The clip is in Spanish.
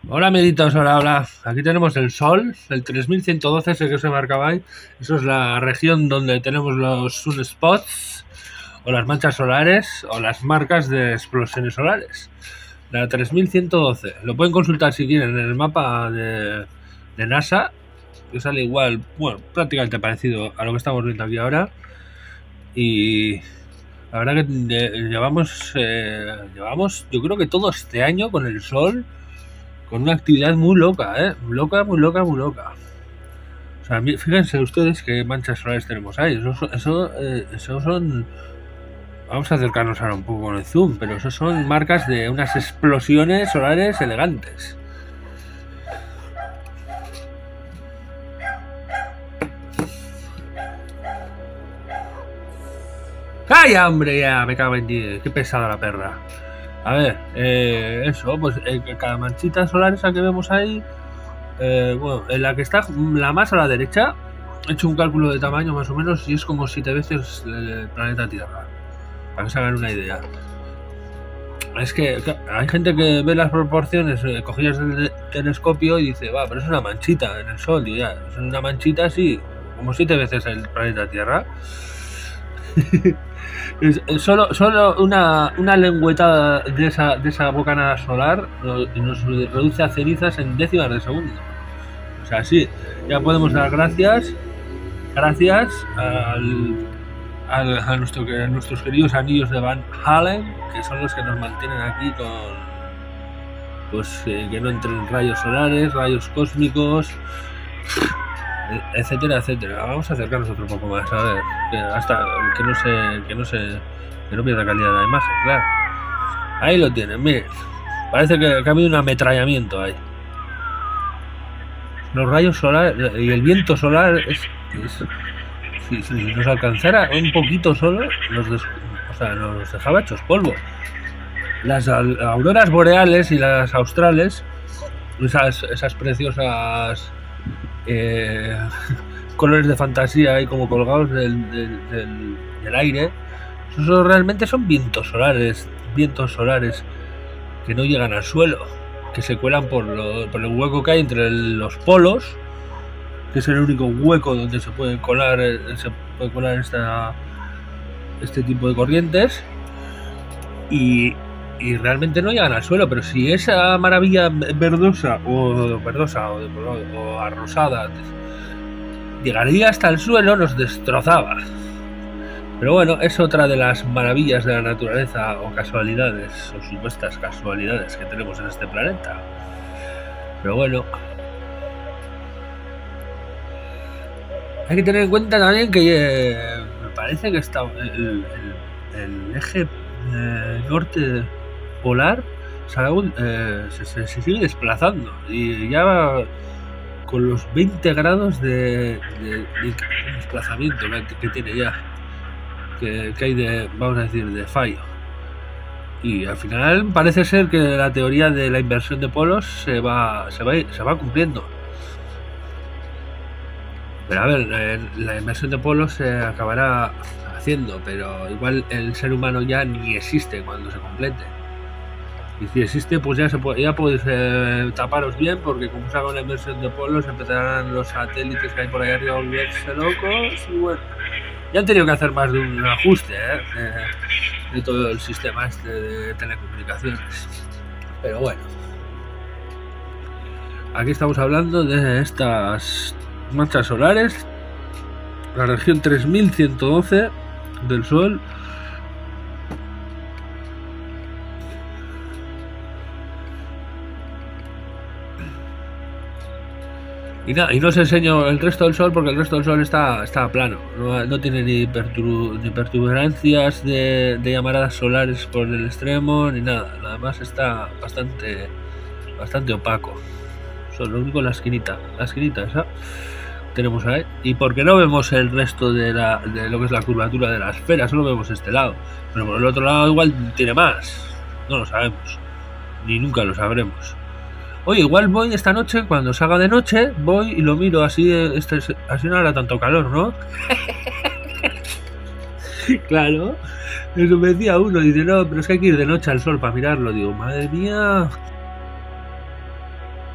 Hola amiguitos, hola. Aquí tenemos el Sol, el 3112, ese que se marcaba ahí. Eso es la región donde tenemos los sunspots, o las manchas solares, o las marcas de explosiones solares. La 3112. Lo pueden consultar si quieren en el mapa de NASA, que sale igual, bueno, prácticamente parecido a lo que estamos viendo aquí ahora. Y la verdad que llevamos, yo creo que todo este año con el Sol, con una actividad muy loca, muy loca. O sea, fíjense ustedes qué manchas solares tenemos ahí. Eso son... Vamos a acercarnos ahora un poco con el zoom, pero eso son marcas de unas explosiones solares elegantes. ¡Calla, hombre! Ya, me cago en 10. Qué pesada la perra. A ver, eso, pues cada manchita solar esa que vemos ahí, bueno, en la que está la más a la derecha, he hecho un cálculo de tamaño más o menos y es como 7 veces el planeta Tierra, para que se hagan una idea. Es que hay gente que ve las proporciones cogidas del telescopio y dice, va, pero es una manchita en el Sol. Digo, ya, es una manchita así, como 7 veces el planeta Tierra. Es solo una lengüetada de esa bocanada solar nos reduce a cenizas en décimas de segundo. O sea, sí, ya podemos dar gracias a nuestros queridos anillos de Van Allen, que son los que nos mantienen aquí con, pues, que no entren rayos solares, rayos cósmicos, etcétera. Vamos a acercarnos otro poco más, a ver, hasta que no pierda calidad la imagen, claro. Ahí lo tienen, miren. Parece que ha habido un ametrallamiento ahí. Los rayos solares y el viento solar si nos alcanzara un poquito solo, nos dejaba hechos polvo. Las auroras boreales y las australes, esas preciosas colores de fantasía ahí como colgados del aire, esos realmente son vientos solares que no llegan al suelo, que se cuelan por el hueco que hay entre los polos, que es el único hueco donde se puede colar este tipo de corrientes, y realmente no llegan al suelo. Pero si esa maravilla verdosa o arrosada llegaría hasta el suelo, nos destrozaba. Pero bueno, es otra de las maravillas de la naturaleza, o casualidades, o supuestas casualidades que tenemos en este planeta. Pero bueno, hay que tener en cuenta también que me parece que está el eje norte polar se sigue desplazando, y ya con los 20 grados de desplazamiento que tiene ya, que hay vamos a decir, de fallo. Y al final parece ser que la teoría de la inversión de polos se va cumpliendo. Pero a ver, la inversión de polos se acabará haciendo, pero igual el ser humano ya ni existe cuando se complete. Y si existe, pues ya podéis taparos bien, porque como se haga una inversión de polos, empezarán los satélites que hay por ahí arriba a volverse locos. Y bueno, ya han tenido que hacer más de un ajuste de todo el sistema de telecomunicaciones. Pero bueno, aquí estamos hablando de estas manchas solares, la región 3112 del Sol. Y no os enseño el resto del Sol, porque el resto del Sol está plano, no tiene ni pertuberancias de llamaradas solares por el extremo ni nada. Nada más está bastante opaco. Lo único la esquinita esa tenemos ahí. Y porque no vemos el resto de lo que es la curvatura de la esfera, solo vemos este lado, pero por el otro lado igual tiene más, no lo sabemos, ni nunca lo sabremos. Oye, igual voy esta noche, cuando salga de noche, voy y lo miro, así no hará tanto calor, ¿no? Claro, eso me decía uno, dice, no, pero es que hay que ir de noche al Sol para mirarlo. Digo, madre mía.